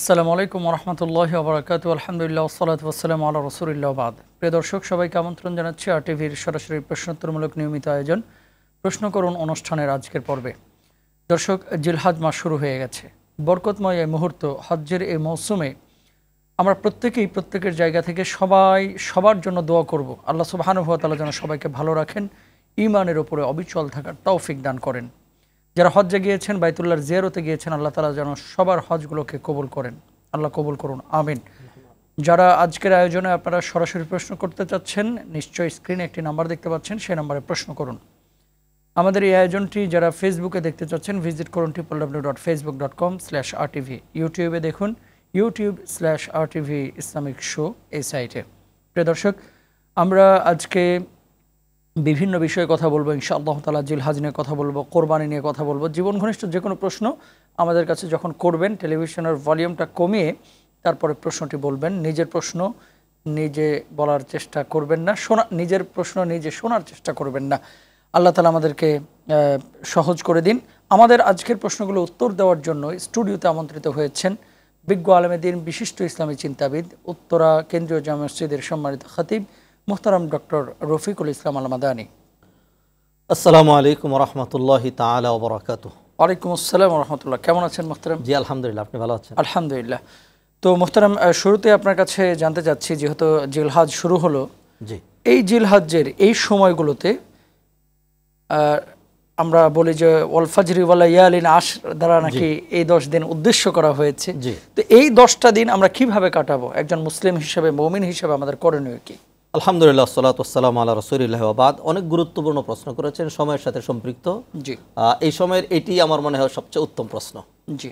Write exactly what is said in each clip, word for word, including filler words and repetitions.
আসসালামু আলাইকুম ওয়া রাহমাতুল্লাহি ওয়া বারাকাতুহু। আলহামদুলিল্লাহ ওয়াসসালাতু ওয়াসসালামু আলা রাসূলিল্লাহ বাদ। প্রিয় দর্শক, সবাইকে আমন্ত্রণ জানাচ্ছি আর টিভির সরাসরি প্রশ্নোত্তরমূলক নিয়মিত আয়োজন প্রশ্ন করুন অনুষ্ঠানের আজকের পর্বে। দর্শক, জিলহজ মাস শুরু হয়ে গেছে। বরকতময় এই মুহূর্ত, হজ্জের এই মৌসুমে আমরা প্রত্যেকেই প্রত্যেকের জায়গা থেকে সবাই সবার জন্য দোয়া করব, আল্লাহ সুবহানাহু ওয়া তাআলা যেন সবাইকে ভালো রাখেন, ঈমানের উপরে অবিচল থাকার তৌফিক দান করেন। যারা হজ্জে গিয়েছেন, বাইতুল্লাহর জিয়ারতে গিয়েছেন, আল্লাহ তাআলা যেন সবার হজগুলোকে কবুল করেন, আল্লাহ কবুল করুন, আমিন। যারা আজকের আয়োজনে আপনারা সরাসরি প্রশ্ন করতে চাচ্ছেন, নিশ্চয়ই স্ক্রিনে একটি নাম্বার দেখতে পাচ্ছেন, সেই নাম্বারে প্রশ্ন করুন। আমাদের এই আয়োজনটি যারা ফেসবুকে দেখতে চাচ্ছেন, ভিজিট করুন triple W dot Facebook dot com slash R TV. ইউটিউবে দেখুন YouTube slash R TV Islamic show এই সাইটে। প্রিয় দর্শক, আমরা আজকে বিভিন্ন বিষয়ে কথা বলবো ইনশাআল্লাহ তাআলা। জিলহজ নিয়ে কথা বলবো, কোরবানি নিয়ে কথা বলবো। জীবন ঘনিষ্ঠ যে কোনো প্রশ্ন আমাদের কাছে যখন করবেন, টেলিভিশনের ভলিউমটা কমিয়ে তারপরে প্রশ্নটি বলবেন। নিজের প্রশ্ন নিজে বলার চেষ্টা করবেন না, শোনা নিজের প্রশ্ন নিজে শোনার চেষ্টা করবেন না। আল্লাহ তাআলা আমাদেরকে সহজ করে দিন। আমাদের আজকের প্রশ্নগুলো উত্তর দেওয়ার জন্য স্টুডিওতে আমন্ত্রিত হয়েছেন বিজ্ঞ আলেমে দ্বীন, বিশিষ্ট ইসলামী চিন্তাবিদ, উত্তরা কেন্দ্রীয় জামে মসজিদের সম্মানিত খতিব মুহতারাম ডক্টর রফিকুল ইসলাম আল মাদানী। আসসালামু আলাইকুম ওয়া রাহমাতুল্লাহি তাআলা ওয়া বারাকাতুহু। ওয়ালাইকুম আসসালাম ওয়া রাহমাতুল্লাহ। কেমন আছেন মুহতারাম? জি আলহামদুলিল্লাহ, আপনি ভালো আছেন? আলহামদুলিল্লাহ। তো মুহতারাম, শুরুতে আপনার কাছে জানতে চাচ্ছি, যেহেতু জিলহজ শুরু হলো, জি এই জিলহজের এই সময়গুলোতে আমরা বলি যে ওয়াল ফাজরি ওয়া লায়ালিন আশর দ্বারা নাকি এই দশ দিন উদ্দেশ্য করা হয়েছে। তো এই দশটা দিন আমরা কিভাবে কাটাবো, একজন মুসলিম হিসেবে, মুমিন হিসেবে আমাদের করণীয় কি? আলহামদুলিল্লাহ, সালাতু ওয়াসসালামু আলা রাসূলিল্লাহি ওয়া বাদ। অনেক গুরুত্বপূর্ণ প্রশ্ন করেছেন, সময়ের সাথে সম্পৃক্ত। জি, এই সময়ের এটি আমার মনে হয় সবচেয়ে উত্তম প্রশ্ন। জি,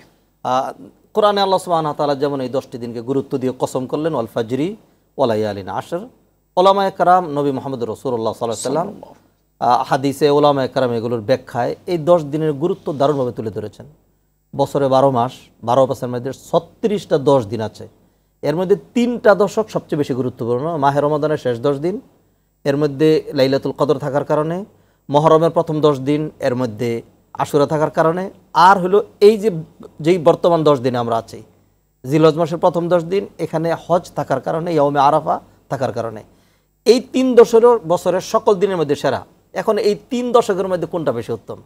কোরআনে আল্লাহ সুবহানাহু ওয়া তাআলা যেমন এই দশটি দিনকে গুরুত্ব দিয়ে কসম করলেন, ওয়াল ফাজরি ওয়া লায়ালিন আশর। ওলামায়ে কেরাম, নবী মুহাম্মদ রাসূলুল্লাহ সাল্লাল্লাহু আলাইহি ওয়াসাল্লাম হাদিসে, ওলামায়ে কেরাম এগুলোর ব্যাখ্যায় এই দশ দিনের গুরুত্ব দারুণভাবে তুলে ধরেছেন। বছরে বারো মাস, বারো মাসের মধ্যে ছত্রিশটা দশ দিন আছে। এর মধ্যে তিনটা দশক সবচেয়ে বেশি গুরুত্বপূর্ণ। মাহে রমাদানের শেষ দশ দিন, এর মধ্যে লাইলাতুল কদর থাকার কারণে, মহরমের প্রথম দশ দিন, এর মধ্যে আশুরা থাকার কারণে, আর হলো এই যে যেই বর্তমান দশ দিনে আমরা আছি, জিলহজ মাসের প্রথম দশ দিন, এখানে হজ থাকার কারণে, ইয়াউমে আরাফা থাকার কারণে, এই তিন দশকের বছরের সকল দিনের মধ্যে সেরা। এখন এই তিন দশকের মধ্যে কোনটা বেশি উত্তম?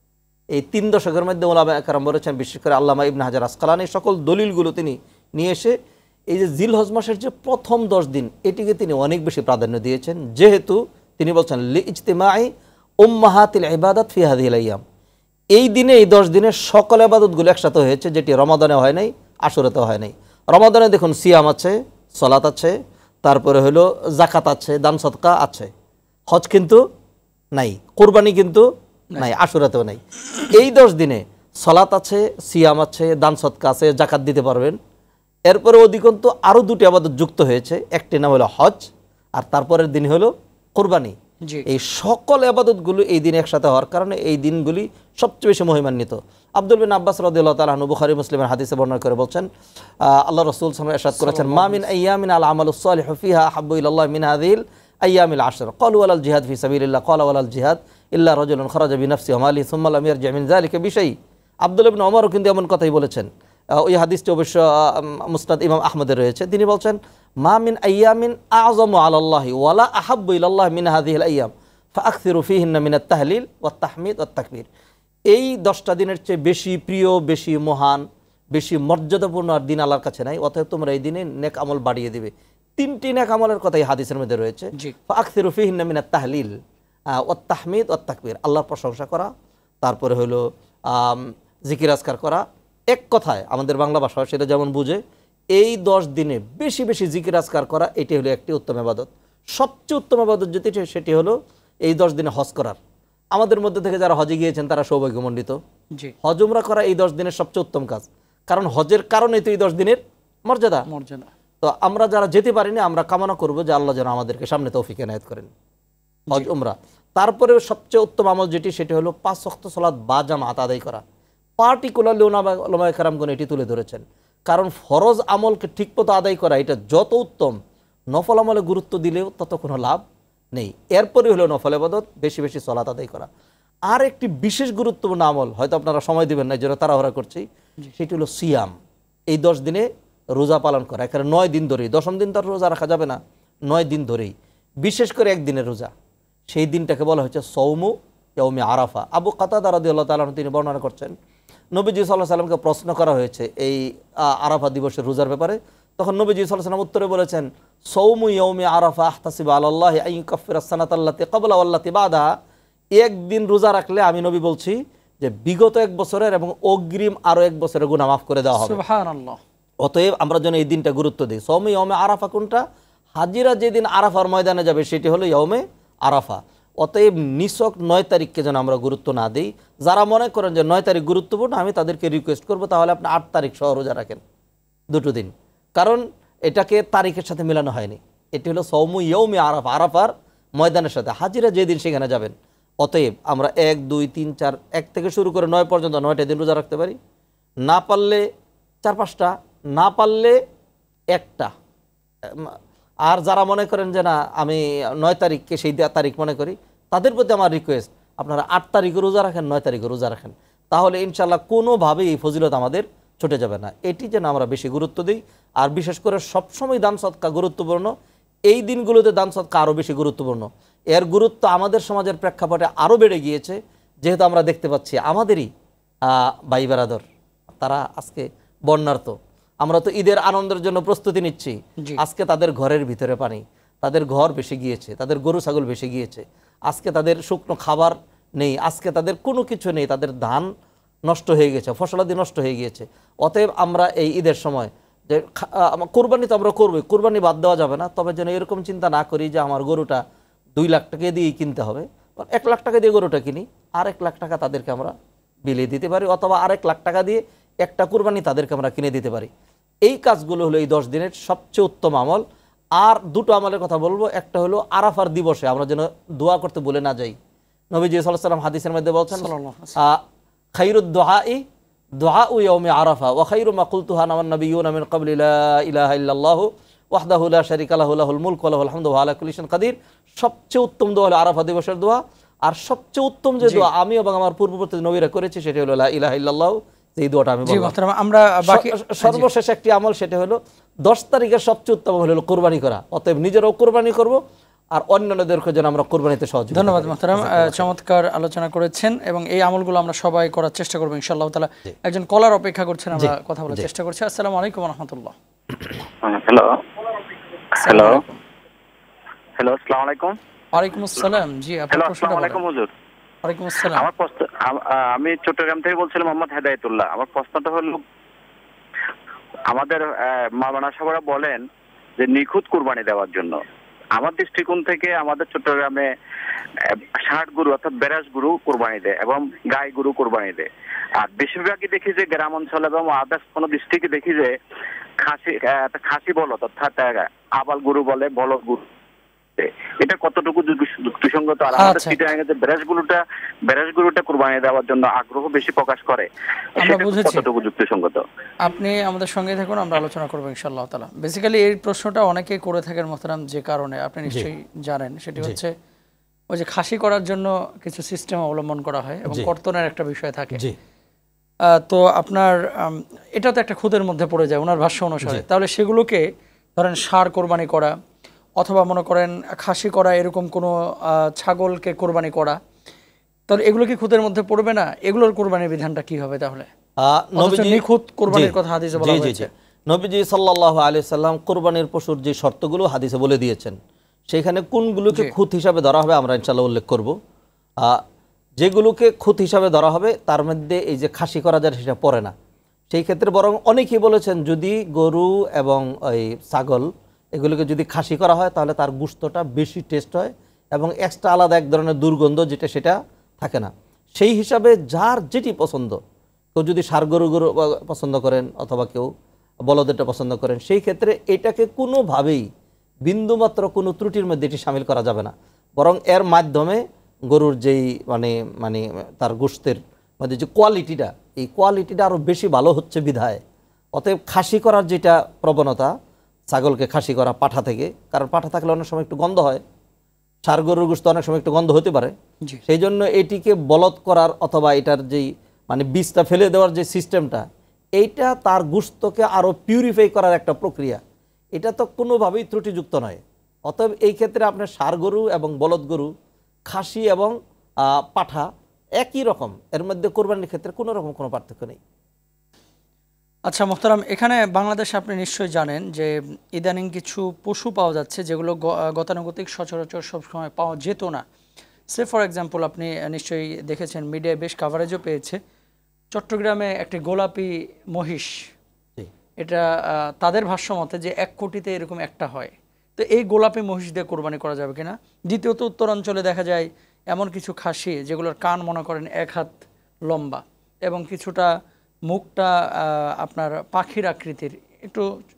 এই তিন দশকের মধ্যে ওলামায়ে কেরাম বলেছেন, বিশেষ করে আল্লামা ইবনে হাজার আসকালানী সকল দলিলগুলো তিনি নিয়ে এসে এই যে জিলহজ মাসের যে প্রথম দশ দিন, এটিকে তিনি অনেক বেশি প্রাধান্য দিয়েছেন। যেহেতু তিনি বলছেন লি ইজতিমাই উম্মাহাতিল ইবাদাত ফি হাযিহিল আইয়াম, এই দিনে, এই দশ দিনের সকল ইবাদতগুলো একসাথে হয়েছে, যেটি রমাদানে হয় নাই, আশুরাতে হয় নাই। রমাদানে দেখুন সিয়াম আছে, সালাত আছে, তারপরে হলো যাকাত আছে, দান সদকা আছে, হজ কিন্তু নাই, কুরবানি কিন্তু নাই, আশুরাতেও নাই। এই দশ দিনে সালাত আছে, সিয়াম আছে, দান সদকা আছে, যাকাত দিতে পারবেন। এরপরে অধিকন্তু আরও দুটি ইবাদত যুক্ত হয়েছে, একটি নাম হলো হজ, আর তারপরের দিন হলো কুরবানি। এই সকল ইবাদতগুলো এই দিন একসাথে হওয়ার কারণে এই দিনগুলি সবচেয়ে বেশি মহিমান্বিত। আব্দুল বিন আব্বাস রাদিয়াল্লাহু তাআলা আনহু বুখারী মুসলিমের হাদিসে বর্ণনা করে বলছেন, আল্লাহ রাসূল সাল্লাল্লাহু আলাইহি ওয়াসাল্লাম ইরশাদ করেছেন, মা মিন আইয়ামিন আল আমালুস সালিহু ফিহা আহাব্বু ইলাল্লাহি মিন হাযিহিল আইয়ামিল আশর। ক্বালু ওয়ালাল জিহাদ ফি সাবিলিল্লাহ, ক্বালা ওয়ালাল জিহাদ ইল্লা রাজুলুন খারাজা বিনাফসিহি ওয়া মালিহি সুম্মা লাম ইয়ারজি মিন যালিকা বিশাই। আব্দুল্লাহ ইবনে ওমরও কিন্তু এমন কথাই বলেছেন। ওই হাদিসটি অবশ্য মুসনাদ ইমাম আহমদের রয়েছে। তিনি বলছেন, মা মিন আইয়ামিন আযমু আলাল্লাহি ওয়ালা আহাব্বু ইলাল্লাহি মিন হাযিহিল আইয়াম ফাআকসিরু ফীহিন্না মিনাত তাহলিল ওয়াত তাহমিদ ওয়াত তাকবীর। এই দশটা দিনের চেয়ে বেশি প্রিয়, বেশি মহান, বেশি মর্যাদাপূর্ণ আর দিন আল্লাহর কাছে নাই। অতএব তোমরা এই দিনে নেক আমল বাড়িয়ে দিবে। তিনটি নেক আমলের কথা এই হাদিসের মধ্যে রয়েছে। ফাআকসিরু ফীহিন্না মিনাত তাহলিল ওয়াত তাহমিদ ওয়াত তাকবীর, আল্লাহর প্রশংসা করা, তারপরে হলো জিকির আজকার করা। এক কথায় আমাদের বাংলা ভাষা সেটা যেমন বুঝে, এই দশ দিনে বেশি বেশি জিকির আজকার করা, এটি হলো একটি উত্তম ইবাদত। সবচেয়ে উত্তম ইবাদত যেটি, সেটি হলো এই দশ দিনে হজ করার। আমাদের মধ্যে থেকে যারা হজে গিয়েছেন তারা সৌভাগ্যমণ্ডিত। হজ উমরা করা এই দশ দিনের সবচেয়ে উত্তম কাজ, কারণ হজের কারণে তো এই দশ দিনের মর্যাদা মর্যাদা তো আমরা যারা যেতে পারিনি, আমরা কামনা করবো যে আল্লাহ যেন আমাদেরকে সামনে তৌফিক এনায়েত করেন হজ উমরা। তারপরে সবচেয়ে উত্তম আমল যেটি, সেটি হলো পাঁচ ওয়াক্ত সালাত বা জামাত আদায় করা। পার্টিকুলারলি ওলামায়ে কেরামগণ এটি তুলে ধরেছেন, কারণ ফরজ আমলকে ঠিকমতো আদায় করা এটা যত উত্তম, নফল আমলে গুরুত্ব দিলেও তত কোনো লাভ নেই। এরপরে হলো নফল ইবাদত, বেশি বেশি সালাত আদায় করা। আর একটি বিশেষ গুরুত্বপূর্ণ আমল, হয়তো আপনারা সময় দিবেন না, যেটা তাড়াহুড়া করছি, সেটি হলো সিয়াম। এই দশ দিনে রোজা পালন করা, এখানে নয় দিন ধরেই, দশম দিন তো আর রোজা রাখা যাবে না, নয় দিন ধরেই, বিশেষ করে একদিনের রোজা, সেই দিনটাকে বলা হচ্ছে সৌমু ইয়াউমে আরাফা। আবু কাতাদা রাদিয়াল্লাহু তাআলা আনহু তিনি বর্ণনা করছেন, নবীজি সাল্লাল্লাহু আলাইহি সাল্লামকে প্রশ্ন করা হয়েছে এই আরাফা দিবসের রোজার ব্যাপারে, তখন নবীজি সাল্লাল্লাহু আলাইহি সাল্লাম উত্তরে বলেছেন, সৌমু ইয়াউমে আরাফা আহতাসিবু আলাল্লাহি আন ইউকাফফিরা আস-সানাতা আল্লাতী ক্বাবলা ওয়াল্লাতী বা'দাহা। একদিন রোজা রাখলে আমি নবী বলছি যে বিগত এক বছরের এবং অগ্রিম আরো এক বছরের গুনাহ মাফ করে দেওয়া হবে। সুবহানাল্লাহ। অতএব আমরা যেন এই দিনটা গুরুত্ব দিই। সৌমে ইয়াউমে আরাফা কোনটা? হাজিরা যেদিন আরাফার ময়দানে যাবে সেটি হলো ইয়াউমে আরাফা। অতএব নিছক নয় তারিখকে যেন আমরা গুরুত্ব না দিই। যারা মনে করেন যে নয় তারিখ গুরুত্বপূর্ণ, আমি তাদেরকে রিকোয়েস্ট করবো তাহলে আপনি আট তারিখ সহ রোজা রাখেন, দুটো দিন, কারণ এটাকে তারিখের সাথে মেলানো হয়নি। এটি হলো সৌমু ইয়াউমে আরাফা, আরাফার ময়দানের সাথে হাজিরা যেদিন সেখানে যাবেন। অতএব আমরা এক দুই তিন চার এক থেকে শুরু করে নয় পর্যন্ত নয়টা দিন রোজা রাখতে পারি, না পারলে চার পাঁচটা, না পারলে একটা। আর যারা মনে করেন যে না আমি নয় তারিখকে সেই তারিখ মনে করি, তাদের প্রতি আমার রিকোয়েস্ট আপনারা আট তারিখে রোজা রাখেন, নয় তারিখে রোজা রাখেন, তাহলে ইনশাল্লাহ কোনোভাবেই এই ফজিলত আমাদের ছুটে যাবে না। এটি যেন আমরা বেশি গুরুত্ব দিই। আর বিশেষ করে সবসময় দান সদকা গুরুত্বপূর্ণ, এই দিনগুলোতে দান সদকা আরও বেশি গুরুত্বপূর্ণ। এর গুরুত্ব আমাদের সমাজের প্রেক্ষাপটে আরও বেড়ে গিয়েছে, যেহেতু আমরা দেখতে পাচ্ছি আমাদেরই ভাই বেরাদর তারা আজকে বন্যার্ত। আমরা তো ঈদের আনন্দের জন্য প্রস্তুতি নিচ্ছি, আজকে তাদের ঘরের ভিতরে পানি, তাদের ঘর ভেসে গিয়েছে, তাদের গরু ছাগল ভেসে গিয়েছে, আজকে তাদের শুকনো খাবার নেই, আজকে তাদের কোনো কিছু নেই, তাদের ধান নষ্ট হয়ে গেছে, ফসলাদি নষ্ট হয়ে গিয়েছে। অতএব আমরা এই ঈদের সময় যে কোরবানি তো আমরা করবোই, কোরবানি বাদ দেওয়া যাবে না, তবে যেন এরকম চিন্তা না করি যে আমার গরুটা দুই লাখ টাকা দিয়েই কিনতে হবে, এক লাখ টাকা দিয়ে গরুটা কিনি, আর এক লাখ টাকা তাদেরকে আমরা বিলিয়ে দিতে পারি, অথবা আরেক লাখ টাকা দিয়ে একটা কোরবানি তাদেরকে আমরা কিনে দিতে পারি। এই কাজগুলো হলো এই দশ দিনের সবচেয়ে উত্তম আমল। আর দুটো আমলের কথা বলবো, একটা হলো আরাফার দিবসে আমরা যেন দোয়া করতে ভুলে না যাই। নবীজি সাল্লাল্লাহু আলাইহি ওয়াসাল্লাম হাদিসের মধ্যে বলছেন, খায়রুদ দুআই দুআউ ইয়াউমি আরাফা ওয়া খায়রু মা কুলতুহা আন নাবিয়্যুনা মিন ক্বাবলি লা ইলাহা ইল্লাল্লাহু ওয়াহদাহু লা শারীকা লাহু লাহুল মুলকু ওয়া লাহুল হামদু ওয়া আলা কুল্লি শাইইন কাদির। সবচেয়ে উত্তম দোয়া হলো আরাফা দিবসের দোয়া। আর সবচেয়ে উত্তম যে দোয়া আমি এবং আমার পূর্ববর্তী নবীরা করেছি সেটা হলো লা ইলাহা ইল্লাল্লাহু, এই দোয়াটা আমি বললাম। আমরা বাকি সর্বশেষ একটি আমল, সেটা হলো দশ তারিখের সবচেয়ে উত্তম হলো কোরবানি করা। অতএব নিজেরাও কোরবানি করব আর অন্যান্যদেরকে যেন আমরা কোরবানিতে সহযোগিতা। ধন্যবাদ মোহতারাম, চমৎকার আলোচনা করেছেন এবং এই আমলগুলো আমরা সবাই করার চেষ্টা করব ইনশাআল্লাহ তাআলা। একজন কলার অপেক্ষা করছেন, আমরা কথা বলার চেষ্টা করছি। আসসালামু আলাইকুম ওয়া রাহমাতুল্লাহ। হ্যালো হ্যালো হ্যালো আসসালামু আলাইকুম। ওয়া আলাইকুম আসসালাম। জি, আপনার প্রশ্নটা বলেন। ওয়ালাইকুম হুজুর। ওয়ালাইকুম আসসালাম। আমার প্রশ্ন, আমি চট্টগ্রাম থেকে বলছিলাম, মোহাম্মদ হেদায়েতুল্লাহ। আমার প্রশ্নটা হলো, আমাদের মাওলানা সাহেবরা বলেন যে নিখুঁত কুরবানি দেওয়ার জন্য। আমার দৃষ্টিকোণ থেকে আমাদের চট্টগ্রামে ষাট গরু অর্থাৎ বেরাস গরু কোরবানি দেয় এবং গাই গরু কোরবানি দেয়। আর বেশিরভাগই দেখি যে গ্রাম অঞ্চল এবং আদার্স কোনো ডিস্ট্রিক্টে দেখি যে খাসি খাসি বলদ অর্থাৎ আবাল গরু বলে, বলদ গরু। এটা কতটুকু যুক্তিসঙ্গত? আর আমাদের চিটাগাঙ্গে যে বেরাস গরুটা বেরাস গরুটা কুরবানি দেওয়ার জন্য আগ্রহ বেশি প্রকাশ করে, সেটা কতটুকু যুক্তিসঙ্গত? আপনি আমাদের সঙ্গে থাকুন, আমরা আলোচনা করব ইনশাআল্লাহ তাআলা। বেসিক্যালি এই প্রশ্নটা অনেকেই করে থাকেন মোহতারাম, যে কারণে আপনি নিশ্চয়ই জানেন, সেটি হচ্ছে ওই যে খাসি করার জন্য কিছু সিস্টেম অবলম্বন করা হয় এবং কর্তনের একটা বিষয় থাকে। তো আপনার এটা তো একটা খুদের মধ্যে পড়ে যায় ওনার ভাষ্য অনুসারে। তাহলে সেগুলোকে ধরেন ষাঁড় কোরবানি করা অথবা মনে করেন খাসি করা, এরকম কোনো ছাগলকে কোরবানি করা, তাহলে এগুলো কি খুদের মধ্যে পড়বে না? এগুলোর কোরবানির বিধানটা কি হবে তাহলে? নিখুঁত কোরবানির কথা হাদিসে বলা হয়েছে। নবীজি সাল্লাল্লাহু আলাইহি সাল্লাম কোরবানির পশুর যে শর্তগুলো হাদিসে বলে দিয়েছেন, সেখানে কোনগুলোকে খুঁত হিসাবে ধরা হবে আমরা ইনশাআল্লাহ উল্লেখ করব। যেগুলোকে খুঁত হিসাবে ধরা হবে তার মধ্যে এই যে খাসি করা যায় সেটা পড়ে না। সেই ক্ষেত্রে বরং অনেকেই বলেছেন যদি গরু এবং ওই ছাগল এগুলোকে যদি খাসি করা হয় তাহলে তার গোশতটা বেশি টেস্ট হয় এবং এক্সট্রা আলাদা এক ধরনের দুর্গন্ধ যেটা সেটা থাকে না। সেই হিসাবে যার যেটি পছন্দ, কেউ যদি ষাঁড় গরু গরু পছন্দ করেন অথবা কেউ বলদেরটা পছন্দ করেন, সেই ক্ষেত্রে এটাকে কোনোভাবেই বিন্দুমাত্র কোনো ত্রুটির মধ্যে এটি সামিল করা যাবে না। বরং এর মাধ্যমে গরুর যেই মানে মানে তার গোশতের মধ্যে যে কোয়ালিটিটা, এই কোয়ালিটিটা আরও বেশি ভালো হচ্ছে বিধায়। অতএব খাসি করার যেটা প্রবণতা, ছাগলকে খাসি করা পাঠা থেকে, কারণ পাঠা থাকলে অনেক সময় একটু গন্ধ হয়, ষাঁড় গরুর গোশত অনেক সময় একটু গন্ধ হতে পারে, সেই জন্য এটিকে বলদ করার অথবা এটার যেই মানে বীজটা ফেলে দেওয়ার যে সিস্টেমটা, এইটা তার গোশতকে আরও পিউরিফাই করার একটা প্রক্রিয়া, এটা তো কোনোভাবেই ত্রুটিযুক্ত নয়। অতএব এই ক্ষেত্রে আপনার ষাঁড় গরু এবং বলদ গরু, খাসি এবং পাঠা একই রকম, এর মধ্যে কোরবানির ক্ষেত্রে কোনো রকম কোনো পার্থক্য নেই। আচ্ছা মোহতারাম, এখানে বাংলাদেশে আপনি নিশ্চয়ই জানেন যে ইদানিং কিছু পশু পাওয়া যাচ্ছে যেগুলো গতানুগতিক সচরাচর সবসময় পাওয়া যেত না। সে ফর এক্সাম্পল আপনি নিশ্চয়ই দেখেছেন, মিডিয়ায় বেশ কাভারেজও পেয়েছে, চট্টগ্রামে একটি গোলাপি মহিষ, এটা তাদের ভাষ্য মতে যে এক কোটিতে এরকম একটা হয়। তো এই গোলাপি মহিষ দিয়ে কোরবানি করা যাবে কিনা? দ্বিতীয়ত উত্তরাঞ্চলে দেখা যায় এমন কিছু খাসি যেগুলোর কান মনে করেন এক হাত লম্বা এবং কিছুটা মুখটা আপনার পাখির আকৃতির, একটু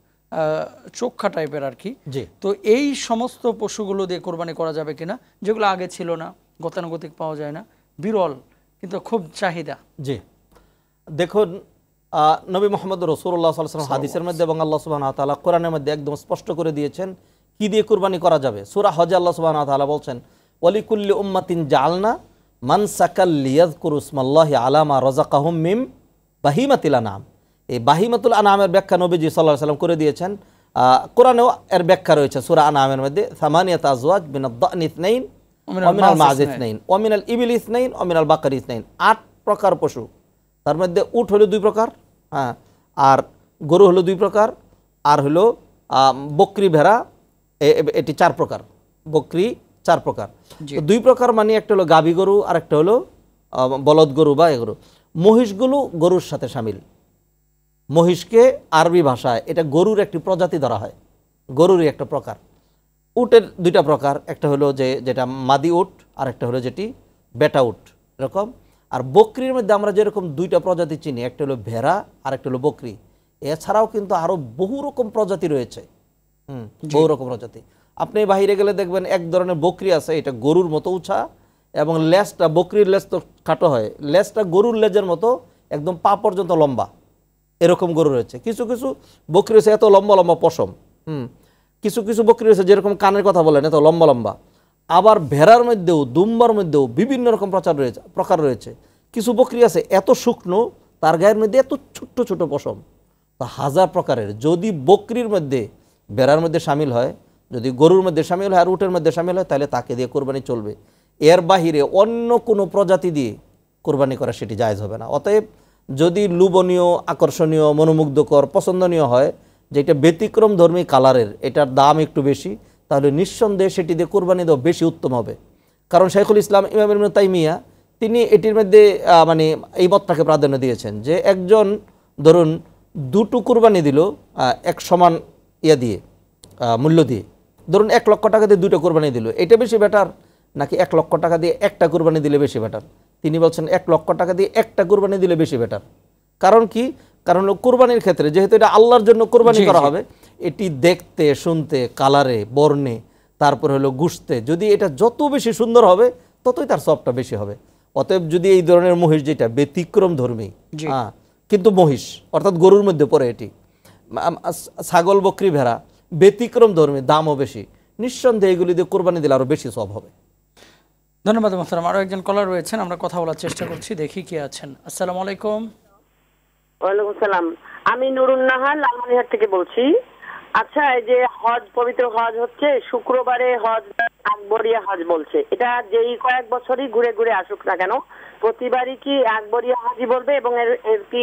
চোখা টাইপের আর কি। তো এই সমস্ত পশুগুলো দিয়ে কোরবানি করা যাবে কিনা, যেগুলো আগে ছিল না, গতানুগতিক পাওয়া যায় না, বিরল কিন্তু খুব চাহিদা? জি, দেখুন নবী মুহাম্মদ রাসূলুল্লাহ সাল্লাল্লাহু আলাইহি ওয়াসাল্লাম হাদিসের মধ্যে এবং আল্লাহ সুবহানাহু ওয়া তাআলা কোরআনের মধ্যে একদম স্পষ্ট করে দিয়েছেন কি দিয়ে কুরবানি করা যাবে। সূরা হজে আল্লাহ সুবহানাহু ওয়া তাআলা বলছেন, ওয়ালিকুল্লি উম্মাতিন জাআলনা মানসাকাল লিয়াযকুরু ইসমাল্লাহি আলা মা রাযাকাহুম মিন বাহিমাতিল আনআম। এই বাহিমাতুল আনআমের ব্যাখ্যা নবীজি সাল্লাল্লাহু আলাইহি ওয়াসাল্লাম করে দিয়েছেন। কোরআনেও এর ব্যাখ্যা রয়েছে সূরা আনআমের মধ্যে, সামানিয়াত আজওয়াজ মিনাদ দা'নি ইসনাইন ওয়া মিনাল মা'জ ইসনাইন ওয়া মিনাল ইবিলি ইসনাইন ওয়া মিনাল বাকারি ইসনাইন। আট প্রকার পশু, তার মধ্যে উট হলো দুই প্রকার, হ্যাঁ, আর গরু হলো দুই প্রকার, আর হলো বকরি ভেড়া, এটি চার প্রকার। বকরি চার প্রকার, দুই প্রকার মানে একটা হলো গাভী গরু আর একটা হলো বলদ গরু বা এগুলো। মহিষগুলো গরুর সাথে সামিল। মহিষকে আরবি ভাষায় এটা গরুর একটি প্রজাতি ধরা হয়, গরুরই একটা প্রকার। উটের দুইটা প্রকার, একটা হলো যে যেটা মাদি উট আর একটা হলো যেটি বেটা উট, এরকম। আর বকরির মধ্যে আমরা যেরকম দুইটা প্রজাতি চিনি, একটা হলো ভেড়া আর একটা হলো বকরি। এছাড়াও কিন্তু আরও বহু রকম প্রজাতি রয়েছে, হুম বহু রকম প্রজাতি। আপনি বাইরে গেলে দেখবেন এক ধরনের বকরি আছে, এটা গরুর মতো উঁচা এবং লেজটা, বকরির লেজ তো খাটো হয়, লেজটা গরুর লেজের মতো একদম পা পর্যন্ত লম্বা, এরকম গরু রয়েছে। কিছু কিছু বকরি রয়েছে এত লম্বা লম্বা পশম, হুম কিছু কিছু বকরি রয়েছে যেরকম কানের কথা বলেন এত লম্বা লম্বা। আবার ভেড়ার মধ্যেও দুম্বার মধ্যেও বিভিন্ন রকম প্রচার রয়েছে, প্রকার রয়েছে। কিছু বকরি আছে এত শুকনো, তার গায়ের মধ্যে এত ছোট্ট ছোট পশম। তা হাজার প্রকারের, যদি বকরির মধ্যে ভেড়ার মধ্যে সামিল হয়, যদি গরুর মধ্যে সামিল হয় আর উটের মধ্যে সামিল হয়, তাহলে তাকে দিয়ে কোরবানি চলবে। এর বাহিরে অন্য কোনো প্রজাতি দিয়ে কোরবানি করা সেটি জায়েজ হবে না। অতএব যদি লোভনীয়, আকর্ষণীয়, মনোমুগ্ধকর, পছন্দনীয় হয়, যেটা ব্যতিক্রম ধর্মী কালারের, এটার দাম একটু বেশি, তাহলে নিঃসন্দেহে সেটি দিয়ে কোরবানি দেওয়া বেশি উত্তম হবে। কারণ শাইখুল ইসলাম ইমাম ইবনে তাইমিয়া তিনি এটির মধ্যে মানে এই মতটাকে প্রাধান্য দিয়েছেন যে একজন ধরুন দুটো কোরবানি দিল এক সমান ইয়া দিয়ে, মূল্য দিয়ে, ধরুন এক লক্ষ টাকা দিয়ে দুটো কোরবানি দিল, এটা বেশি বেটার নাকি এক লক্ষ টাকা দিয়ে একটা কোরবানি দিলে বেশি বেটার? তিনি বলছেন এক লক্ষ টাকা দিয়ে একটা কোরবানি দিলে বেশি বেটার। কারণ কি? কারণ কোরবানির ক্ষেত্রে যেহেতু এটা আল্লাহর জন্য কোরবানি করা হবে, এটি দেখতে, শুনতে, কালারে, বর্ণে, তারপর হলো গুশতে, যদি এটা যত বেশি সুন্দর হবে ততই তার সবটা বেশি হবে। অতএব যদি এই ধরনের মহিষ, যেটা ব্যতিক্রম ধর্মী, হ্যাঁ কিন্তু মহিষ অর্থাৎ গরুর মধ্যে পড়ে, এটি ছাগল, বকরি, ভেড়া ব্যতিক্রম ধর্মী, দামও বেশি, নিঃসন্দেহে এগুলি দিয়ে কোরবানি দিলে আরো বেশি সব হবে। ধন্যবাদ মোহতারাম। আরো একজন কলার রয়েছেন, আমরা কথা বলার চেষ্টা করছি, দেখি কে আছেন। আসসালামু আলাইকুম। ওয়ালাইকুম সালাম, আমি নুরুন নাহার লালমনিরহাট থেকে বলছি। আচ্ছা, এই যে হজ, পবিত্র হজ হচ্ছে শুক্রবারে, হজ আকবরিয়া হজ বলছে, এটা যেই কয়েক বছরই ঘুরে ঘুরে আসুক না কেন, প্রতিবারই কি আকবরিয়া হজই বলবে? এবং এর এর কি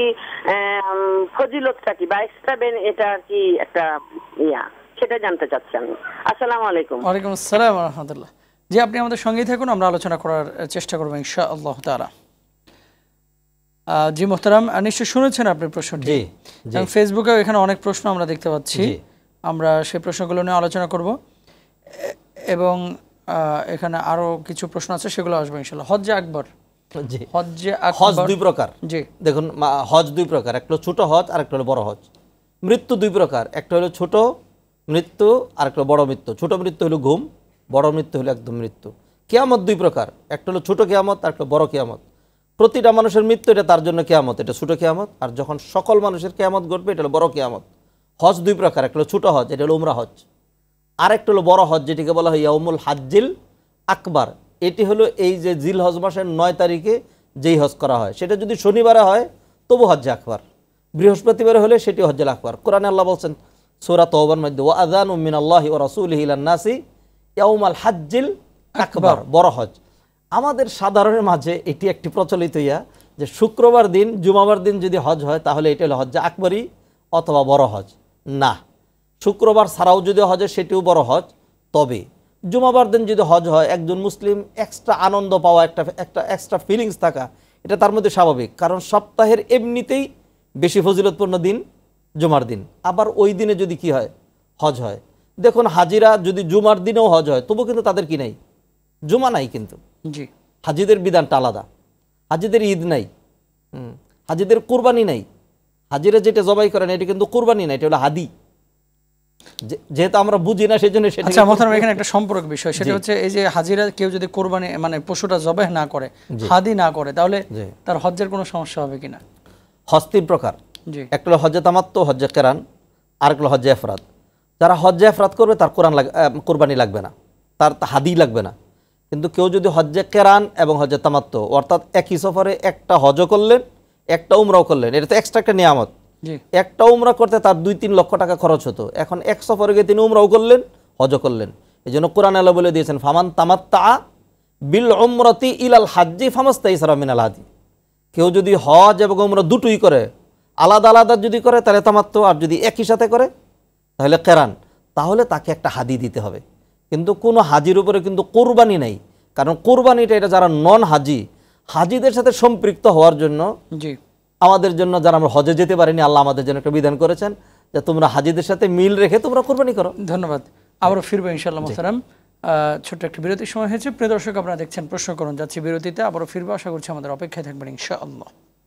ফজিলতটা কি বা এক্সট্রা বেন এটা কি একটা ইয়া, সেটা জানতে চাচ্ছি আমি। আসসালামু আলাইকুম। ওয়ালাইকুম আসসালাম ওয়া রাহমাতুল্লাহ। জি, আপনি আমাদের সঙ্গেই থাকুন, আমরা আলোচনা করার চেষ্টা করবো ইনশাআল্লাহ তাআলা। জি মোহতারাম, নিশ্চয় শুনেছেন আপনি প্রশ্নটি, এবং ফেসবুকেও এখানে অনেক প্রশ্ন আমরা দেখতে পাচ্ছি, আমরা সেই প্রশ্নগুলো নিয়ে আলোচনা করব এবং এখানে আরো কিছু প্রশ্ন আছে, সেগুলো আসবে ইনশাআল্লাহ। হজ্জে আকবর, হজ্জে হজ দুই প্রকার। জি দেখুন, হজ দুই প্রকার, একটা হলো ছোট হজ আর একটা হলো বড় হজ। মৃত্যু দুই প্রকার, একটা হলো ছোট মৃত্যু আর একটা বড় মৃত্যু। ছোট মৃত্যু হলো ঘুম, বড় মৃত্যু হলো একদম মৃত্যু। কিয়ামত দুই প্রকার, একটা হলো ছোট কিয়ামত আর একটা বড় কিয়ামত। প্রতিটা মানুষের মৃত্যু এটা তার জন্য কিয়ামত, এটা ছোট কিয়ামত। আর যখন সকল মানুষের কিয়ামত ঘটবে এটা হলো বড় কিয়ামত। হজ দুই প্রকার, একটা হলো ছোট হজ, এটা হলো উমরা হজ, আর একটা হলো বড় হজ, যেটিকে বলা হয় ইয়াউমুল হাজ্জিল আকবার। এটি হলো এই যে জিল হজ মাসের নয় তারিখে যেই হজ করা হয়, সেটা যদি শনিবারে হয় তবু হজ্জে আকবার, বৃহস্পতিবার হলে সেটি হজ্জুল আকবার। কোরআনে আল্লাহ বলছেন সূরা তাওবার মধ্যে, ওয়া আযানুম মিনাল্লাহি ওয়া রাসূলিহি ইলান নাসি ইয়াউমাল হাজ্জিল আকবার, বড় হজ। আমাদের সাধারণের মাঝে এটি একটি প্রচলিত ইয়া যে শুক্রবার দিন জুমাবার দিন যদি হজ হয় তাহলে এটা হলো হজ্জে আকবরী অথবা বড় হজ। না, শুক্রবার ছাড়াও যদি হজ হয় সেটিও বড় হজ। তবে জুমাবার দিন যদি হজ হয় একজন মুসলিম এক্সট্রা আনন্দ পাওয়া, একটা একটা এক্সট্রা ফিলিংস থাকা, এটা তার মধ্যে স্বাভাবিক। কারণ সপ্তাহের এমনিতেই বেশি ফজিলতপূর্ণ দিন জুমার দিন। আবার ওই দিনে যদি কি হয়, হজ হয়। দেখুন হাজিরা যদি জুমার দিনেও হজ হয় তবু কিন্তু তাদের কি নাই, জুমা নাই। কিন্তু জি, হাজিদের বিধানটা আলাদা। হাজিদের ঈদ নাই, হুম, হাজিদের কুরবানি নাই। হাজিরা যেটা জবাই করেন এটা কিন্তু কুরবানি নাই, এটা হলো হাদি। যেহেতু আমরা বুঝি না সেই জন্য সেটা। আচ্ছা মোহতারাম, এখানে একটা সম্পর্ক বিষয়, সেটা হচ্ছে এই যে হাজিরা কেউ যদি কোরবানি মানে পশুটা জবাই না করে, হাদি না করে, তাহলে তার হজ্জের কোনো সমস্যা হবে কিনা? হজ তিন প্রকার, একটা হলো হজ্জে তামাত্তু, হজ্জে কেরান, আরেকটা হলো হজ্জে এফরাদ। যারা হজ্জে এফরাদ করবে তার কোরআন কোরবানি লাগবে না, তার হাদি লাগবে না। কিন্তু কেউ যদি হজ্জে কেরান এবং হজ্জে তামাত্তু অর্থাৎ একই সফরে একটা হজও করলেন একটা উমরাও করলেন, এটা তো এক্সট্রা একটা নিয়ামত। একটা উমরা করতে তার দুই তিন লক্ষ টাকা খরচ হতো, এখন এক সফরে গিয়ে তিনি উমরাও করলেন হজও করলেন। এই জন্য কোরআন আল্লাহ বলে দিয়েছেন, ফামান তামাত্তা বিল উমরাতি ইলাল হাজ্জি ফামাস্তাইসারা মিনাল হাদি। কেউ যদি হজ এবং উমরা দুটোই করে, আলাদা আলাদা যদি করে তাহলে তামাত্তু, আর যদি একই সাথে করে তাহলে কেরান, তাহলে তাকে একটা হাদি দিতে হবে। কিন্তু কোনো হাজির উপরে কিন্তু কোরবানি নেই, কারণ কোরবানিটা এটা যারা নন হাজি, হাজিদের সাথে সম্পৃক্ত হওয়ার জন্য জি আমাদের জন্য, যারা আমরা হজে যেতে পারিনি, আল্লাহ আমাদের জন্য একটা বিধান করেছেন যে তোমরা হাজিদের সাথে মিল রেখে তোমরা কোরবানি করো। ধন্যবাদ। আবারও ফিরবো ইনশাআল্লাহ মোহতারাম। ছোট্ট একটি বিরতির সময় হয়েছে। প্রিয় দর্শক, আপনারা দেখছেন প্রশ্ন করুন, যাচ্ছি বিরতিতে, আবারও ফিরবো, আশা করছি আমাদের অপেক্ষায় থাকবেন ইনশাআল্লাহ।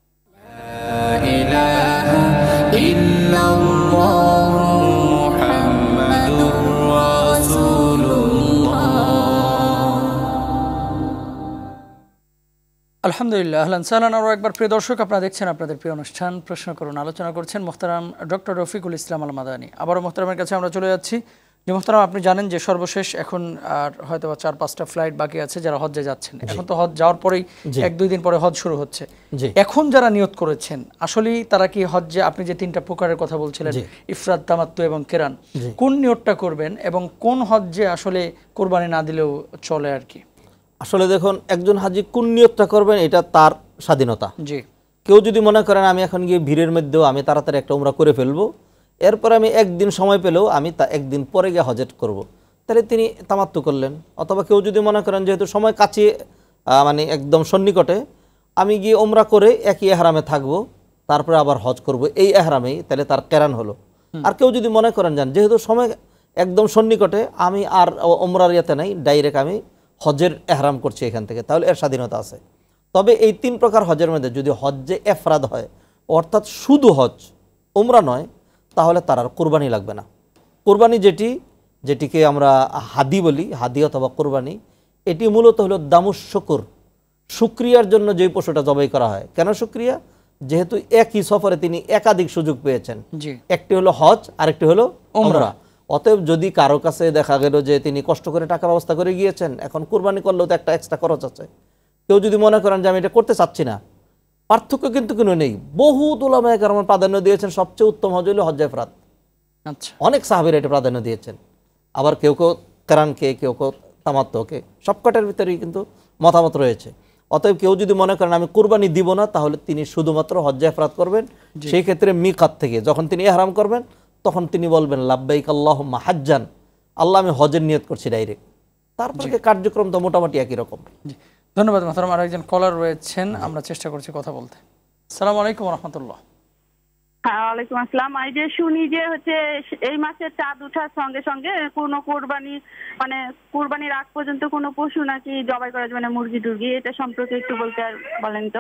আলহামদুলিল্লাহ, আহলান সাহলান। আরও একবার প্রিয় দর্শক, আপনারা দেখছেন আপনাদের প্রিয় অনুষ্ঠান প্রশ্ন করুন, আলোচনা করছেন মোহতারাম ডক্টর রফিকুল ইসলাম আল মাদানী। আবারও মোহতারামের কাছে আমরা চলে যাচ্ছি। যে মোহতারাম, আপনি জানেন যে সর্বশেষ এখন আর হয়তো চার পাঁচটা ফ্লাইট বাকি আছে যারা হজ্জে যাচ্ছেন। এখন তো হজ যাওয়ার পরেই এক দুই দিন পরে হজ শুরু হচ্ছে। এখন যারা নিয়ত করেছেন, আসলেই তারা কি হজ্জে, আপনি যে তিনটা প্রকারের কথা বলছিলেন, ইফরাদ, তামাত্তু এবং কেরান, কোন নিয়তটা করবেন এবং কোন হজ্জে আসলে কোরবানি না দিলেও চলে আর কি? আসলে দেখুন, একজন হাজি কোন নিয়তটা করবেন এটা তার স্বাধীনতা। জি, কেউ যদি মনে করেন আমি এখন গিয়ে ভিড়ের মধ্যেও আমি তাড়াতাড়ি একটা উমরা করে ফেলবো, এরপরে আমি একদিন সময় পেলেও আমি তা একদিন পরে গিয়ে হজেট করব, তাহলে তিনি তামাত্তু করলেন। অথবা কেউ যদি মনে করেন যেহেতু সময় কাছে, মানে একদম সন্নিকটে, আমি গিয়ে উমরা করে একই এহরামে থাকবো, তারপরে আবার হজ করব এই এহরামেই, তাহলে তার কেরান হলো। আর কেউ যদি মনে করেন যান যেহেতু সময় একদম সন্নিকটে, আমি আর উমরার ইয়াতে নাই, ডাইরেক্ট আমি হজের এহরাম করছি এখান থেকে, তাহলে এর স্বাধীনতা আছে। তবে এই তিন প্রকার হজের মধ্যে যদি হজ্জে এফরাদ হয়, অর্থাৎ শুধু হজ উমরা নয়, তাহলে তার আর কোরবানি লাগবে না। কোরবানি যেটি যেটিকে আমরা হাদি বলি, হাদি অথবা কোরবানি, এটি মূলত হলো দামুস শুকুর, শুক্রিয়ার জন্য যেই পশুটা জবাই করা হয়। কেন শুক্রিয়া? যেহেতু একই সফরে তিনি একাধিক সুযোগ পেয়েছেন, একটি হলো হজ আরেকটি হলো উমরা। অতএব যদি কারো কাছে দেখা গেল যে তিনি কষ্ট করে টাকা ব্যবস্থা করে গিয়েছেন, এখন কোরবানি করলেও তো একটা এক্সট্রা খরচ আছে, কেউ যদি মনে করেন যে আমি এটা করতে চাচ্ছি না, পার্থক্য কিন্তু কোনো নেই। বহু উলামায়ে কেরাম প্রাধান্য দিয়েছেন সবচেয়ে উত্তম হজ হলো হজ্জে ইফরাদ। আচ্ছা, অনেক সাহাবীরা এটা প্রাধান্য দিয়েছেন। আবার কেউ কেউ কেরানকে, কেউ কেউ তামাত্তুকে, সবকটার ভিতরেই কিন্তু মতামত রয়েছে। অতএব কেউ যদি মনে করেন আমি কুরবানি দিব না, তাহলে তিনি শুধুমাত্র হজ্জে ইফরাদ করবেন। সেই ক্ষেত্রে মিকাত থেকে যখন তিনি ইহরাম করবেন, তখন তিনি বলবেন লাব্বাইক আল্লাহুম্মা হাজ্জান, আল্লাহ আমি হজের নিয়ত করছি ডাইরেক্ট। তারপরে কার্যক্রম তো মোটামুটি একই রকম। ধন্যবাদ মোহতারাম। আর একজন কলার রয়েছেন, আমরা চেষ্টা করছি কথা বলতে। আসসালামু আলাইকুম ওয়া রাহমাতুল্লাহ। হ্যাঁ, ওয়ালাইকুম আসসালাম। এই যে শুনি যে হচ্ছে এই মাসে চাঁদ ওঠার সঙ্গে সঙ্গে কোনো কুরবানি, মানে কুরবানির আগ পর্যন্ত কোনো পশু নাকি জবাই করা যাবে না, মুরগি টুরগি, এটা সম্পর্কে একটু বলতে বলেন তো।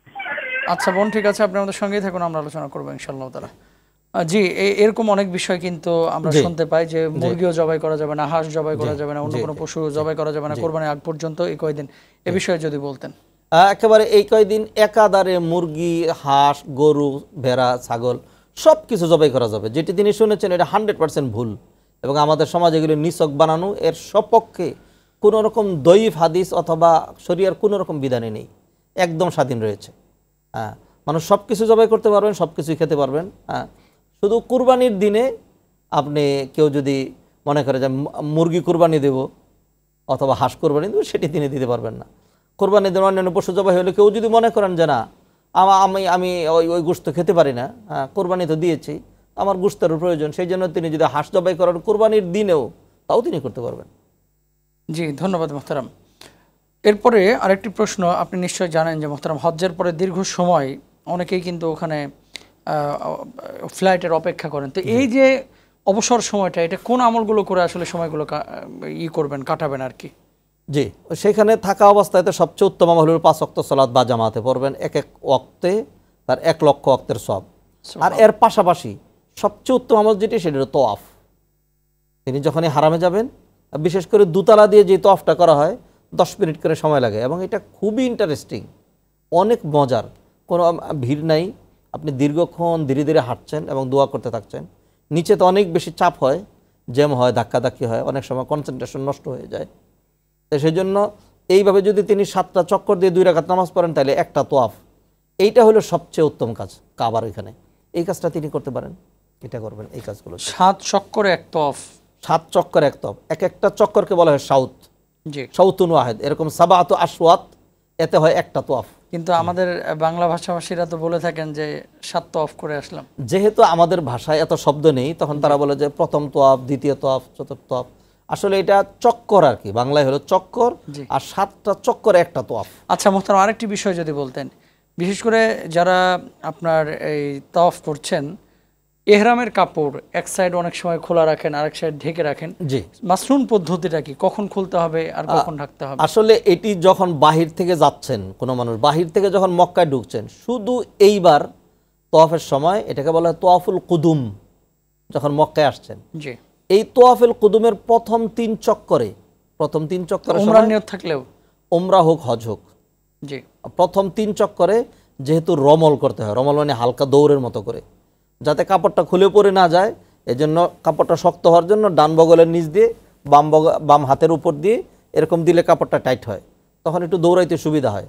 আচ্ছা বোন, ঠিক আছে, আপনি আমাদের সঙ্গেই থাকুন, আমরা আলোচনা করবো ইনশাআল্লাহ তাআলা। জি, এরকম অনেক বিষয় কিন্তু আমরা শুনতে পাই যে মুরগিও জবাই করা যাবে না, হাঁস জবাই করা যাবে না, অন্য কোনো পশু জবাই করা যাবে না কোরবানির আগ পর্যন্ত, এই কয়দিন এ বিষয়ে যদি বলতেন। একেবারে এই কয়দিন একাধারে মুরগি, হাঁস, গরু, ভেড়া, ছাগল সব কিছু জবাই করা যাবে। যেটি তিনি শুনেছেন এটা হান্ড্রেড পার্সেন্ট ভুল, এবং আমাদের সমাজে এগুলো নিছক বানানো, এর সপক্ষে কোনো রকম দঈফ হাদিস অথবা শরিয়ার কোনো রকম বিধানে নেই, একদম স্বাধীন রয়েছে। হ্যাঁ, মানুষ সব কিছু জবাই করতে পারবেন, সব কিছুই খেতে পারবেন। হ্যাঁ, শুধু কুরবানির দিনে আপনি কেউ যদি মনে করে যে মুরগি কুরবানি দেব অথবা হাঁস কুরবানি দেবো, সেটি তিনি দিতে পারবেন না। কুরবানি দিন অন্যান্য পশু জবাই হলে কেউ যদি মনে করেন যে না আমি আমি ওই ওই গোশত খেতে পারি না, হ্যাঁ কুরবানি তো দিয়েছি, আমার গোশতের প্রয়োজন, সেই জন্য তিনি যদি হাঁস জবাই করেন কুরবানির দিনেও, তাও তিনি করতে পারবেন। জি, ধন্যবাদ মোহতারাম। এরপরে আরেকটি প্রশ্ন, আপনি নিশ্চয় জানেন যে মোহতারাম হজ্জের পরে দীর্ঘ সময় অনেকেই কিন্তু ওখানে ফ্লাইটের অপেক্ষা করেন, তো এই যে অবসর সময়টা, এটা কোন আমলগুলো করে আসলে সময়গুলো ই করবেন, কাটাবেন আর কি? জি, সেখানে থাকা অবস্থায় তো সবচেয়ে উত্তম আমল হলো পাঁচ ওয়াক্ত সালাত বা জামাতে পড়বেন, এক এক ওয়াক্তে তার এক লক্ষ ওয়াক্তের সব। আর এর পাশাপাশি সবচেয়ে উত্তম আমল যেটি সেটা হলো তোয়াফ। তিনি যখনই হারামে যাবেন, বিশেষ করে দুতলা দিয়ে যে তোয়াফটা করা হয় দশ মিনিট করে সময় লাগে, এবং এটা খুবই ইন্টারেস্টিং, অনেক মজার, কোনো ভিড় নাই, আপনি দীর্ঘক্ষণ ধীরে ধীরে হাঁটছেন এবং দোয়া করতে থাকছেন। নিচে তো অনেক বেশি চাপ হয়, জ্যাম হয়, ধাক্কাধাক্কি হয়, অনেক সময় কনসেন্ট্রেশন নষ্ট হয়ে যায়। তো সেই জন্য এইভাবে যদি তিনি সাতটা চক্কর দিয়ে দুই রাকাত নামাজ পড়েন, তাহলে একটা তোয়াফ, এইটা হলো সবচেয়ে উত্তম কাজ কাবার এখানে। এই কাজটা তিনি করতে পারেন, এটা করবেন। এই কাজগুলো সাত চক্করে এক তোয়াফ, সাত চক্কর এক তোয়াফ, এক একটা চক্করকে বলা হয় সাউত, জি সাউতুন ওয়াহেদ, এরকম সাবাত আশওয়াত, এতে হয় একটা তোয়াফ। কিন্তু আমাদের বাংলা ভাষাভাষীরা তো বলে থাকেন যে সাত তোয়াফ করে আসলাম। যেহেতু আমাদের ভাষায় এত শব্দ নেই, তখন তারা বলে যে প্রথম তোয়াফ, দ্বিতীয় তোয়াফ, চতুর্থ তোয়াফ। আসলে এটা চক্কর আর কি, বাংলায় হলো চক্কর, আর সাতটা চক্করে একটা তোয়াফ। আচ্ছা মোহতারাম, আরেকটি বিষয় যদি বলতেন, বিশেষ করে যারা আপনার এই তাওয়াফ করছেন, এহরামের কাপড় এক সাইড অনেক সময় খোলা রাখেন, আরেক সাইড ঢেকে রাখেন, জি, মাসনুন পদ্ধতিটা কি, কখন খুলতে হবে আর কখন ঢাকতে হবে? আসলে এটি যখন বাহির থেকে যাচ্ছেন, কোনো মানুষ বাহির থেকে যখন মক্কায় ঢুকছেন, শুধু এইবার তোয়াফের সময়, এটাকে বলা হয় তোয়াফুল কুদুম, যখন মক্কায় আসছেন, জি, এই তোয়াফুল কুদুমের প্রথম তিন চক্করে, প্রথম তিন চক্করে উমরার নিয়ত থাকলেও, উমরা হোক হজ হোক, জি, প্রথম তিন চক্করে যেহেতু রমল করতে হয়, রমল মানে হালকা দৌড়ের মতো করে, যাতে কাপড়টা খুলে পড়ে না যায়, এজন্য কাপড়টা শক্ত হওয়ার জন্য ডান বগলের নিচ দিয়ে বাম বগল বাম হাতের উপর দিয়ে এরকম দিলে কাপড়টা টাইট হয়, তখন একটু দৌড়াইতে সুবিধা হয়।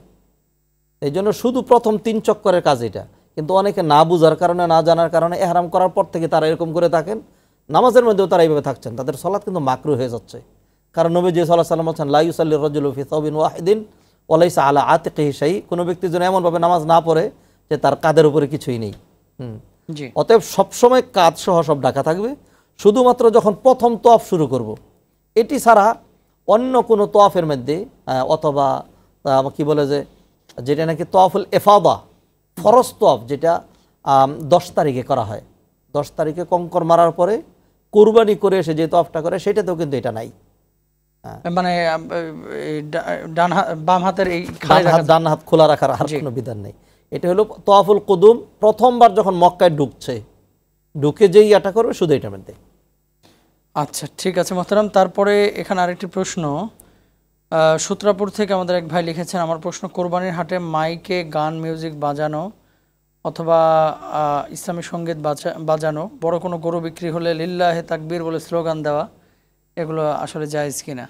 এই জন্য শুধু প্রথম তিন চক্করের কাজ এটা। কিন্তু অনেকে না বুঝার কারণে, না জানার কারণে এহরাম করার পর থেকে তারা এরকম করে থাকেন, নামাজের মধ্যেও তারা এইভাবে থাকছেন, তাদের সলাৎ কিন্তু মাকরু হয়ে যাচ্ছে। কারণ নবী জি সাল্লাল্লাহু আলাইহি ওয়াসাল্লাম বলেছেন, লা ইউসাল্লি রাজুলু ফি সাওবিন ওয়াহিদিন ওয়া লাইসা আলা আতিকিহি শাই, কোনো ব্যক্তি যেন এমনভাবে নামাজ না পড়ে যে তার কাঁধের উপরে কিছুই নেই। হুম, অতএব সবসময় কাঁধ সহ সব ঢাকা থাকবে, শুধুমাত্র যখন প্রথম তোয়াফ শুরু করব, এটি ছাড়া অন্য কোনো তোয়াফের মধ্যে অথবা কি বলে যে যেটা নাকি তোয়াফুল এফাদা, ফরজ তোয়াফ, যেটা দশ তারিখে করা হয়, দশ তারিখে কঙ্কর মারার পরে কুরবানি করে এসে যে তোয়াফটা করে, সেটাতেও কিন্তু এটা নাই। মানে ডান হাত বাম হাতের এই ডান হাত খোলা রাখার আর কোনো বিধান নেই। এটা হলো তোয়াফুল কুদুম, প্রথমবার যখন মক্কায় ঢুকছে, ঢুকে যেই ইয়াটা করবে শুধু এটা মধ্যে। আচ্ছা ঠিক আছে মোহতারাম। তারপরে এখানে আরেকটি প্রশ্ন, সূত্রাপুর থেকে আমাদের এক ভাই লিখেছেন, আমার প্রশ্ন, কোরবানির হাটে মাইকে গান মিউজিক বাজানো অথবা ইসলামী সঙ্গীত বাজানো, বড় কোনো গরু বিক্রি হলে লিল্লাহে তাকবীর বলে স্লোগান দেওয়া, এগুলো আসলে জায়েজ কিনা?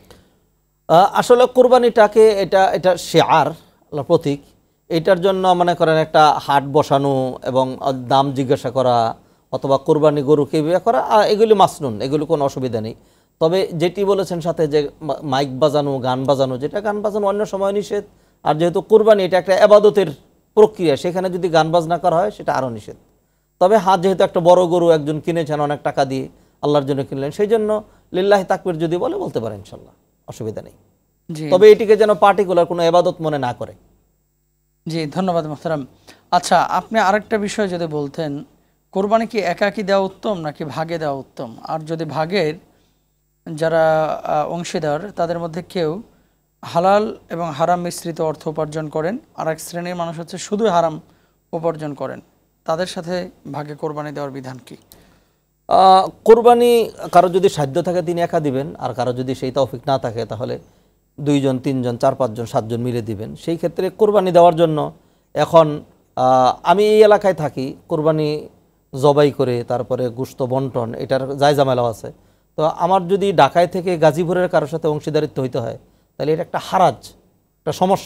আসলে কোরবানিটাকে এটা এটা শেয়ার, প্রতীক, এটার জন্য মনে করেন একটা হাট বসানো এবং দাম জিজ্ঞাসা করা অথবা কোরবানি গরুকে বিয়ে করা, এগুলি মাসনুন, এগুলি কোনো অসুবিধা নেই। তবে যেটি বলেছেন সাথে যে মাইক বাজানো, গান বাজানো, যেটা গান বাজানো অন্য সময় নিষেধ, আর যেহেতু কোরবানি এটা একটা ইবাদতের প্রক্রিয়া, সেখানে যদি গান বাজনা করা হয় সেটা আরও নিষেধ। তবে হাত যেহেতু একটা বড় গরু একজন কিনেছেন অনেক টাকা দিয়ে, আল্লাহর জন্য কিনলেন, সেই জন্য লিল্লাহি তাকবীর যদি বলে বলতে পারেন, ইনশাল্লাহ অসুবিধা নেই। তবে এটিকে যেন পার্টিকুলার কোনো ইবাদত মনে না করে। জি ধন্যবাদ মোহতারাম। আচ্ছা, আপনি আরেকটা বিষয় যদি বলতেন, কোরবানি কি একাকি দেওয়া উত্তম নাকি ভাগে দেওয়া উত্তম? আর যদি ভাগের যারা অংশীদার তাদের মধ্যে কেউ হালাল এবং হারাম মিশ্রিত অর্থ উপার্জন করেন, আর এক শ্রেণীর মানুষ হচ্ছে শুধু হারাম উপার্জন করেন, তাদের সাথে ভাগে কোরবানি দেওয়ার বিধান কি? কোরবানি কারো যদি সাধ্য থাকে তিনি একা দিবেন, আর কারো যদি সেই তৌফিক না থাকে তাহলে দুইজন, তিনজন, চার পাঁচজন, সাতজন মিলে দিবেন। সেই ক্ষেত্রে কোরবানি দেওয়ার জন্য এখন আমি এই এলাকায় থাকি, কোরবানি জবাই করে তারপরে গোশত বন্টন, এটার জায়জামেলাও আছে। তো আমার যদি ঢাকায় থেকে গাজীপুরের কারোর সাথে অংশীদারিত্ব হইতে হয়, তাহলে এটা একটা হারাজ, একটা সমস্যা।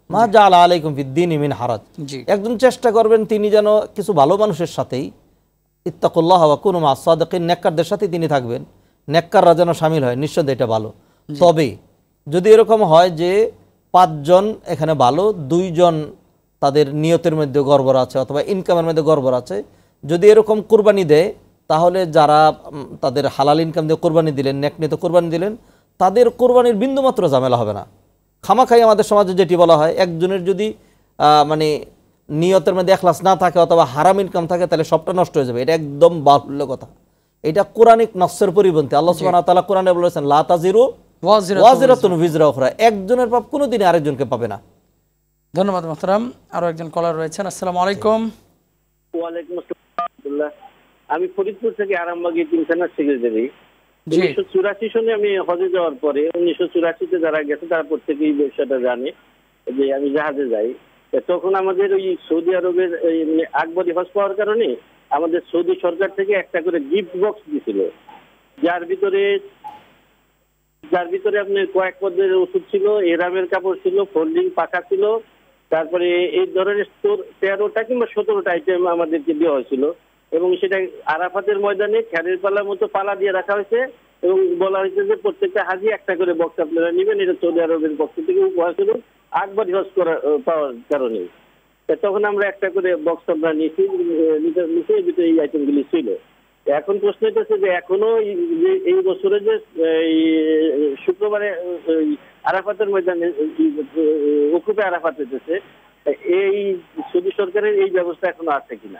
মা জাআলা আলাইকুম ফিদ্দীনি মিন হারাজ। জি একজন চেষ্টা করবেন তিনি যেন কিছু ভালো মানুষের সাথেই, ইত্তাকুল্লাহ ওয়া কুনু মা'আস সাদিকিন, নেককারদের সাথেই তিনি থাকবেন, নেককাররা যেন শামিল হয়, নিশ্চয়ই এটা ভালো। তবে যদি এরকম হয় যে পাঁচজন এখানে ভালো, দুইজন তাদের নিয়তের মধ্যে গড়বড় আছে অথবা ইনকামের মধ্যে গড়বড় আছে, যদি এরকম কুরবানি দেয় তাহলে যারা তাদের হালাল ইনকাম দিয়ে কোরবানি দিলেন, নেকনিত কোরবানি দিলেন, তাদের কোরবানির বিন্দুমাত্র ঝামেলা হবে না। খামাখাই আমাদের সমাজে যেটি বলা হয়, একজনের যদি মানে নিয়তের মধ্যে এখলাস না থাকে অথবা হারাম ইনকাম থাকে তাহলে সবটা নষ্ট হয়ে যাবে। এটা একদম বাহুল্য কথা, এটা কোরআনিক নসের পরিপন্থী। আল্লাহ সুবহানাহু ওয়া তাআলা কোরআনে বলেছেন লা তাজিরু ওয়াজিরাতুন বিজরা উখরা, একজনের পাপ কোনোদিন আরেকজনকে পাবে না। ধন্যবাদ মোহতারাম। আরো একজন কলার রয়েছেন। আসসালামু আলাইকুম। ওয়ালাইকুম আসসালাম। আমি ফরিদপুর থেকে আরামবাগী তিনখানা সেক্রেটারি। জি উনিশশো চুরাশি সনে আমি হজে যাওয়ার পরে উনিশশো চুরাশিতে যারা গেছে তারা প্রত্যেকেই ব্যবসাটা জানে যে আমি জাহাজে যাই। তখন আমাদের ওই সৌদি আরবের আকবরী হজ পাওয়ার কারণে আমাদের সৌদি সরকার থেকে একটা করে গিফট বক্স দিছিল, যার ভিতরে যার ভিতরে আপনার কয়েক পদের ওষুধ ছিল, এরামের কাপড় ছিল, ফোল্ডিং পাখা ছিল, তারপরে এই ধরনের তেরোটা কিংবা সতেরোটা আইটেম আমাদেরকে দেওয়া হয়েছিল এবং সেটা আরাফাতের ময়দানে খ্যারের পালার মতো পালা দিয়ে রাখা হয়েছে এবং বলা হয়েছে যে প্রত্যেকটা হাজি একটা করে বক্স আপনারা নেবেন। এটা সৌদি আরবের পক্ষ থেকে উপহার ছিল আকবরী হজ করা পাওয়ার কারণে। তখন আমরা একটা করে বক্স আমরা নিয়েছি, নিচে ভিতরে এই আইটেমগুলি ছিল। এখন প্রশ্ন হচ্ছে যে এখনো এই বছরে যে শুক্রবারে আরাফাতের ময়দানে ওকুপে আরাফাত হতেছে, এই সৌদি সরকারের এই ব্যবস্থা এখনো আছে কিনা?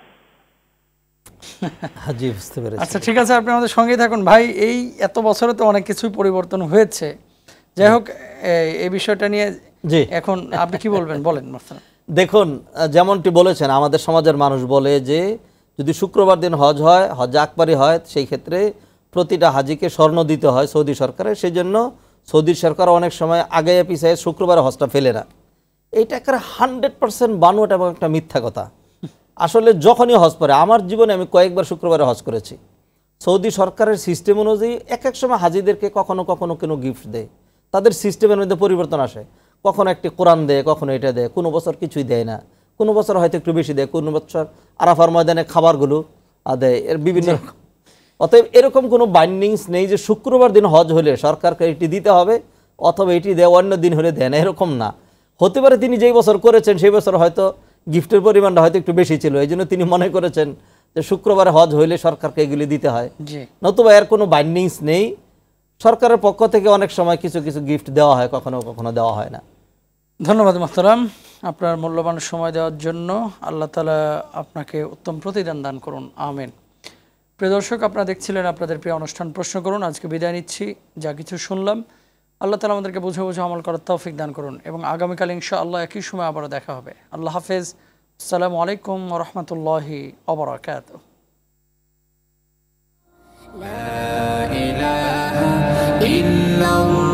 জি বুঝতে পেরেছি। আচ্ছা ঠিক আছে, আপনি আমাদের সঙ্গেই থাকুন ভাই। এই এত বছরে তো অনেক কিছুই পরিবর্তন হয়েছে। যাই হোক, এই বিষয়টা নিয়ে জি এখন আপনি কি বলবেন বলেন। দেখুন, যেমনটি বলেছেন আমাদের সমাজের মানুষ বলে যে যদি শুক্রবার দিন হজ হয়, হজ আকবরী হয়, সেই ক্ষেত্রে প্রতিটা হাজিকে স্বর্ণ দিতে হয় সৌদি সরকারের। সেই জন্য সৌদি সরকার অনেক সময় আগে পিছিয়ে শুক্রবার হজটা ফেলে না। এইটা একটা হান্ড্রেড পার্সেন্ট বানোয়াট এবং একটা মিথ্যা কথা। আসলে যখনই হজ পড়ে, আমার জীবনে আমি কয়েকবার শুক্রবারে হজ করেছি, সৌদি সরকারের সিস্টেম অনুযায়ী এক এক সময় হাজিদেরকে কখনো কখনো কোনো গিফট দেয়, তাদের সিস্টেমের মধ্যে পরিবর্তন আসে। কখনো একটি কোরআন দেয়, কখনো এটা দেয়, কোনো বছর কিছুই দেয় না, কোনো বছর হয়তো একটু বেশি দেয়, কোনো বছর আরাফার ময়দানে খাবারগুলো দেয়, এর বিভিন্ন রকম। অতএব এরকম কোনো বাইন্ডিংস নেই যে শুক্রবার দিন হজ হলে সরকারকে এটি দিতে হবে অথবা এটি দেয় অন্য দিন হলে দেয় না, এরকম না। হতে পারে তিনি যেই বছর করেছেন সেই বছর হয়তো গিফটের পরিমাণটা হয়তো একটু বেশি ছিল, এই জন্য তিনি মনে করেছেন যে শুক্রবারে হজ হইলে সরকারকে এগুলি দিতে হয়, নতুবা এর কোনো বাইন্ডিংস নেই। সরকারের পক্ষ থেকে অনেক সময় কিছু কিছু গিফট দেওয়া হয়, কখনো কখনো দেওয়া হয় না। ধন্যবাদ মোহতারাম, আপনার মূল্যবান সময় দেওয়ার জন্য। আল্লাহ তাআলা আপনাকে উত্তম প্রতিদান দান করুন, আমিন। প্রিয় দর্শক, আপনারা দেখছিলেন আপনাদের প্রিয় অনুষ্ঠান প্রশ্ন করুন। আজকে বিদায় নিচ্ছি। যা কিছু শুনলাম আল্লাহ তাআলা আমাদেরকে বুঝে বুঝে আমল করার তৌফিক দান করুন এবং আগামীকাল ইনশাআল্লাহ একই সময় আবারও দেখা হবে। আল্লাহ হাফেজ। আসসালামু আলাইকুম ওয়া রাহমাতুল্লাহি ওয়া বারাকাতুহু। লা ইলাহা ইল্লাল্লাহ।